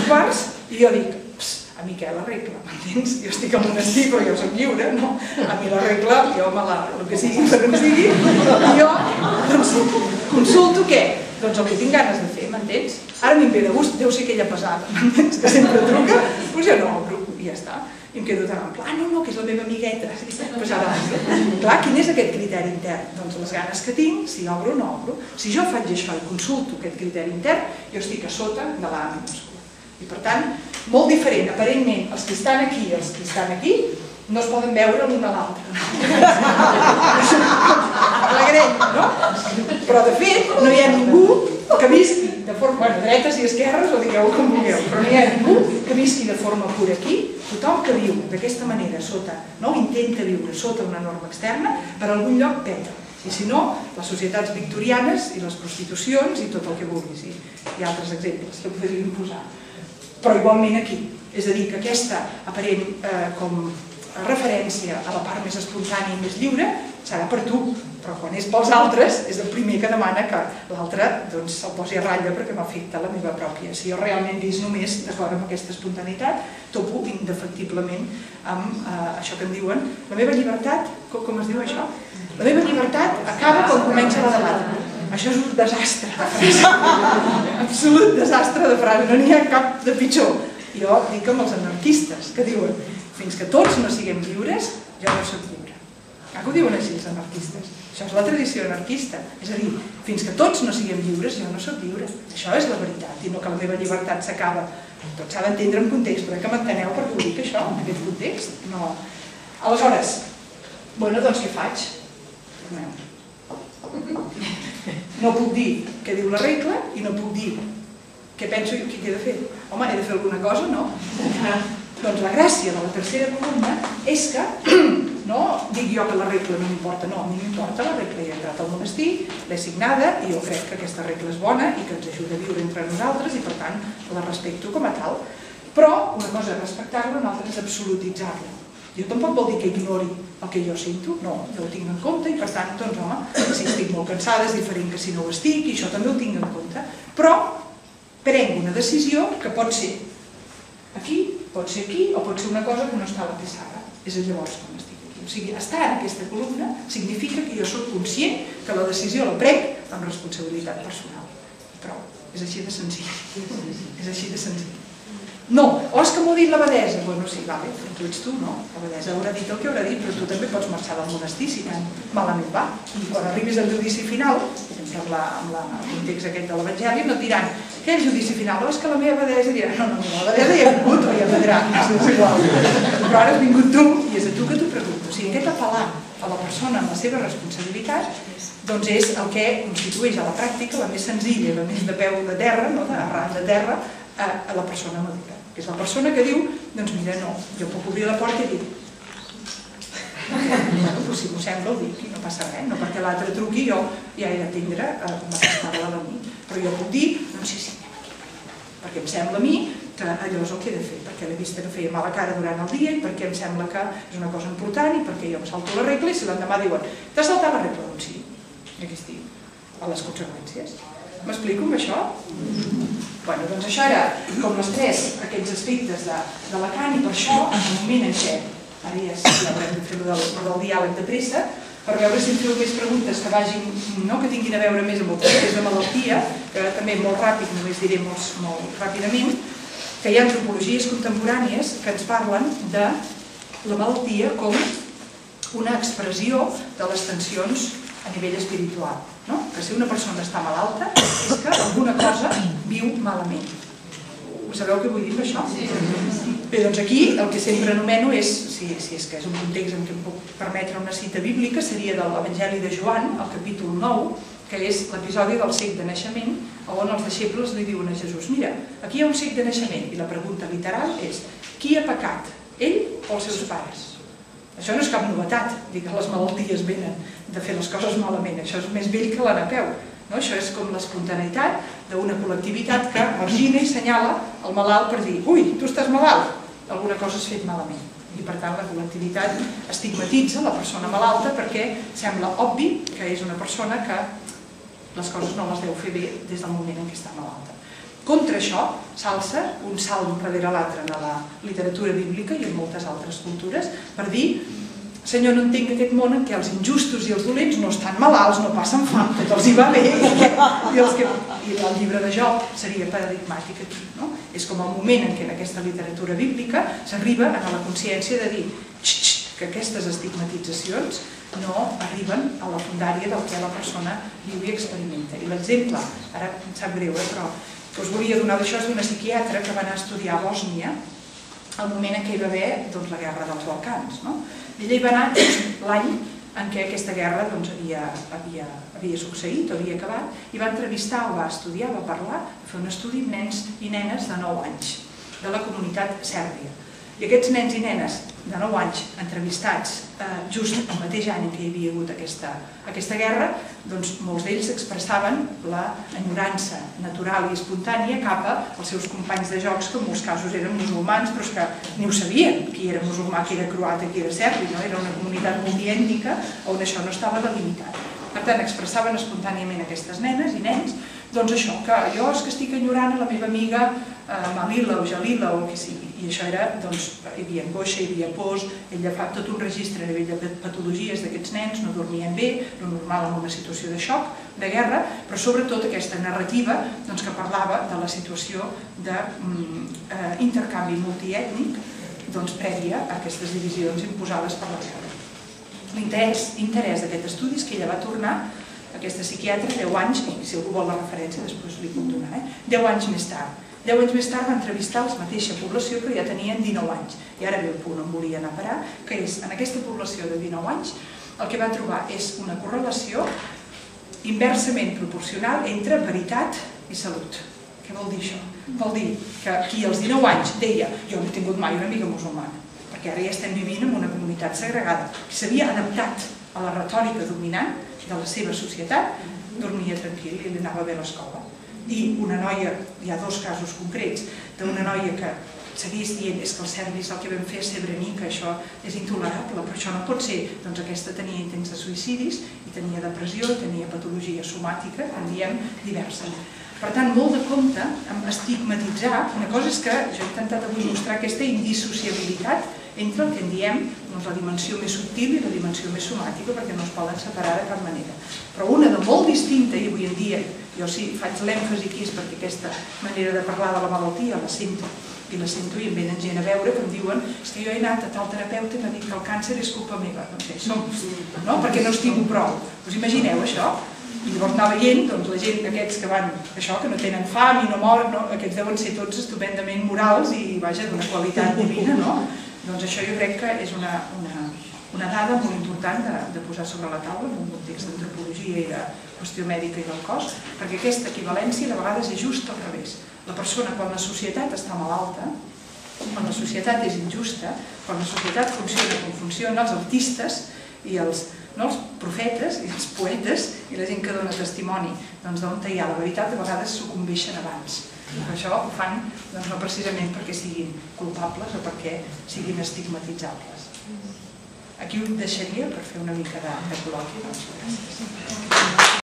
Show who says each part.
Speaker 1: 3:15 i jo dic, a mi què la regla, m'entens? Jo estic al monestir, però jo soc lliure, no? A mi la regla, jo el que sigui per em sigui, i jo consulto què? Doncs el que tinc ganes de fer, m'entens? Ara m'hi ve de gust, deu ser aquella pesada, m'entens? Que sempre truca, doncs jo no obro i ja està. I em quedo tan en plan, no, que és la meva amigueta. Doncs ara, clar, quin és aquest criteri intern? Doncs les ganes que tinc, si obro o no obro. Si jo faig això i consulto aquest criteri intern, jo estic a sota de l'A minúscula. I per tant, molt diferent, aparentment, els que estan aquí i els que estan aquí no es poden veure l'un a l'altre. Alegreny, no? Però de fet, no hi ha ningú que visqui de forma, bueno, dretes i esquerres, o digueu com vulgueu, però no hi ha ningú que visqui de forma pura aquí. Tothom que viu d'aquesta manera sota, no intenta viure sota una norma externa, per algun lloc peta. I si no, les societats victorianes i les prostitucions i tot el que vulguis. Hi ha altres exemples que podríem posar. Però igualment aquí. És a dir, que aquesta aparent com referència a la part més espontània i més lliure serà per tu, però quan és pels altres és el primer que demana que l'altre se'l posi a ratlla perquè m'afecta la meva pròpia. Si jo realment visc només d'acord amb aquesta espontaneïtat, topo indefectiblement amb això que em diuen la meva llibertat, com es diu això? La meva llibertat acaba quan comença la de l'altre. Això és un desastre de frase, absolut desastre de frase, no n'hi ha cap de pitjor. Jo dic amb els anarquistes que diuen fins que tots no siguem lliures, jo no soc lliure. Clar que ho diuen així els anarquistes, això és la tradició anarquista, és a dir, fins que tots no siguem lliures, jo no soc lliure. Això és la veritat, i no que la meva llibertat s'acaba. Tot s'ha d'entendre en context, però que m'enteneu perquè ho dic això, en aquest context? No. Aleshores, bueno, doncs què faig? No puc dir què diu la regla i no puc dir què penso i què he de fer. Home, he de fer alguna cosa, no? Doncs la gràcia de la tercera columna és que no dic jo que la regla no m'importa, no, a mi m'importa la regla. He entrat al monestir, l'he signada i jo crec que aquesta regla és bona i que ens ajuda a viure entre nosaltres i per tant la respecto com a tal. Però una cosa és respectar-la, una altra és absolutitzar-la. Jo tampoc vol dir que ignori el que jo sento, no, jo ho tinc en compte i per tant, doncs home, si estic molt cansada és diferent que si no ho estic i això també ho tinc en compte, però prenc una decisió que pot ser aquí, pot ser aquí o pot ser una cosa que no està a la pissarra, és llavors quan estic aquí. O sigui, estar en aquesta columna significa que jo soc conscient que la decisió la prenc amb responsabilitat personal. Però és així de senzill, és així de senzill. No, o és que m'ho ha dit l'abadesa. Bueno, sí, vale, tu ets tu, no? L'abadesa haurà dit el que haurà dit, però tu també pots marxar del monestir si tan malament va. I quan arribis al judici final, sempre amb el context aquest de l'Evangeli, no et diran què és el judici final? O és que la meva abadesa dirà no, l'abadesa ja ha vingut o ja vendrà, és igual. Però ara has vingut tu i és a tu que t'ho pregunto. O sigui, aquest apel·lar a la persona amb la seva responsabilitat doncs és el que constitueix a la pràctica la més senzilla, la més de peu de terra, d'arran de terra, a la persona madura. Que és la persona que diu, doncs mira, no, jo puc obrir la porta i dir si m'ho sembla ho dic i no passa res, no perquè l'altre truqui jo ja he d'atendre m'acomptar-la de mi, però jo puc dir, doncs sí, anem aquí, perquè em sembla a mi que allò és el que he de fer, perquè l'he vist que feia mala cara durant el dia i perquè em sembla que és una cosa important i perquè jo em salto la regla i si l'endemà diuen, t'has saltat la regla? Doncs sí, i aquí estic, a les conseqüències. M'explico amb això? Bé, doncs això era com les tres, aquests aspectes de Lacan i per això, en el moment en què, ara ja haurem de fer del diàleg de pressa, per veure si em feu més preguntes que vagin, que tinguin a veure més amb el procés de malaltia, que també molt ràpid, només diré molt ràpidament, que hi ha antropologies contemporànies que ens parlen de la malaltia com una expressió de les tensions a nivell espiritual. Que si una persona està malalta és que alguna cosa viu malament. Sabeu què vull dir amb això? Bé, doncs aquí el que sempre anomeno és, si és que és un context en què em puc permetre una cita bíblica, seria de l'Evangeli de Joan, al capítol 9, que és l'episodi del cec de naixement, on els deixebles li diuen a Jesús, mira, aquí hi ha un cec de naixement, i la pregunta literal és, qui ha pecat, ell o els seus pares? Això no és cap novetat, dir que les malalties venen de fer les coses malament, això és més vell que la Napeu. Això és com l'espontaneïtat d'una col·lectivitat que margina i senyala el malalt per dir ui, tu estàs malalt, alguna cosa has fet malament. I per tant la col·lectivitat estigmatitza la persona malalta perquè sembla obvi que és una persona que les coses no les deu fer bé des del moment en què està malalta. Contra això s'alça un salm darrere l'altre en la literatura bíblica i en moltes altres cultures per dir: Senyor, no entenc aquest món en què els injustos i els dolents no estan malalts, no passen fam, tot els hi va bé. I el llibre de Job seria paradigmàtic aquí. És com el moment en què en aquesta literatura bíblica s'arriba a la consciència de dir que aquestes estigmatitzacions no arriben a la fundària del que la persona viu i experimenta. I l'exemple, ara em sap greu, però que us volia donar d'això és d'una psiquiatra que va anar a estudiar a Bòsnia al moment en què hi va haver la guerra dels Balcans. Ella hi va anar l'any en què aquesta guerra havia succeït o havia acabat, i va entrevistar, o va estudiar, va parlar, va fer un estudi amb nens i nenes de 9 anys de la comunitat sèrbia. I aquests nens i nenes de 9 anys entrevistats just el mateix any en què hi havia hagut aquesta guerra, doncs molts d'ells expressaven l'enyorança natural i espontània cap als seus companys de jocs, que en molts casos eren musulmans, però és que ni ho sabien, qui era musulmà, qui era croata, qui era serbi, era una comunitat multiètnica on això no estava delimitat. Per tant, expressaven espontàniament aquestes nenes i nens, doncs això, que jo és que estic enyorant a la meva amiga Malila o Jalila o el que sigui. I això era, doncs, hi havia angoixa, hi havia pors, ella fa tot un registre a nivell de patologies d'aquests nens, no dormien bé, lo normal en una situació de xoc, de guerra, però sobretot aquesta narrativa que parlava de la situació d'intercanvi multiètnic prèvia a aquestes divisions imposades per la guerra. L'interès d'aquest estudi és que ella va tornar, aquesta psiquiatra, 10 anys, i si algú vol la referència després li puc donar, 10 anys més tard. 10 anys més tard va entrevistar la mateixa població, però ja tenien 19 anys. I ara ve el punt on volia anar a parar, que és, en aquesta població de 19 anys, el que va trobar és una correlació inversament proporcional entre veritat i salut. Què vol dir això? Vol dir que qui als 19 anys deia jo no he tingut mai una amiga musulmana, perquè ara ja estem vivint en una comunitat segregada, que s'havia adaptat a la retòrica dominant de la seva societat, dormia tranquil i li anava bé a l'escola. I una noia, hi ha 2 casos concrets, d'una noia que seguís dient és que els serbis el que vam fer és Srebrenica, això és intolerable, però això no pot ser. Doncs aquesta tenia intents de suïcidis, i tenia depressió, i tenia patologia somàtica, en diem diversa. Per tant, molt de compte amb estigmatitzar. Una cosa és que jo he intentat avui mostrar aquesta indissociabilitat entre el que en diem la dimensió més subtil i la dimensió més somàtica, perquè no es poden separar de cap manera. Però una de molt distinta, i avui en dia jo sí faig l'èmfasi aquí, és perquè aquesta manera de parlar de la malaltia la sento, i em venen gent a veure que em diuen és que jo he anat a tal terapeuta i m'ha dit que el càncer és culpa meva. Doncs ja hi som, perquè no estimo prou. Us imagineu això? I llavors anar veient la gent aquests que van, això, que no tenen fam i no moren, aquests deuen ser tots estupendament morals i, vaja, d'una qualitat divina, no? Doncs això jo crec que és una dada molt important de posar sobre la taula en un context d'antropologia i de qüestió mèdica i del cos, perquè aquesta equivalència de vegades és just al revés. La persona, quan la societat està malalta, quan la societat és injusta, quan la societat funciona com funcionen els artistes i els profetes i els poetes i la gent que dona testimoni d'on hi ha la veritat, de vegades sucumbeixen abans. Per això ho fan no precisament perquè siguin culpables o perquè siguin estigmatitzables. Aquí ho deixaria per fer una mica de col·loqui. Gràcies.